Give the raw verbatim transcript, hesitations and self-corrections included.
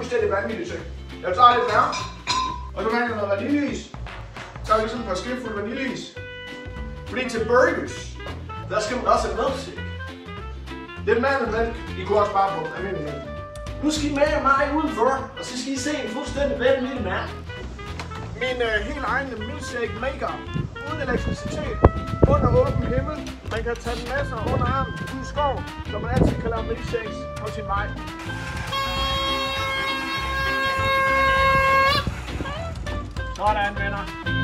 fuldstændig vanvittigt sødt. Jeg tager lidt mere. Og så har jeg noget vaniljeis. Så har jeg ligesom et par skefulde vaniljeis. Fordi til burgers, der skal man også have milkshake. Lidt mandelmælk. I kunne også bare få almindelig mælk. Nu skal I med mig udenfor, og så skal I se en fuldstændig vanvittig mand. Min øh, helt egen milkshake maker. Uden elektricitet. Under åben himmel. Man kan tage den med sig under armen ud i skoven, så man altid kan lave milkshakes på sin vej. Sådan, venner.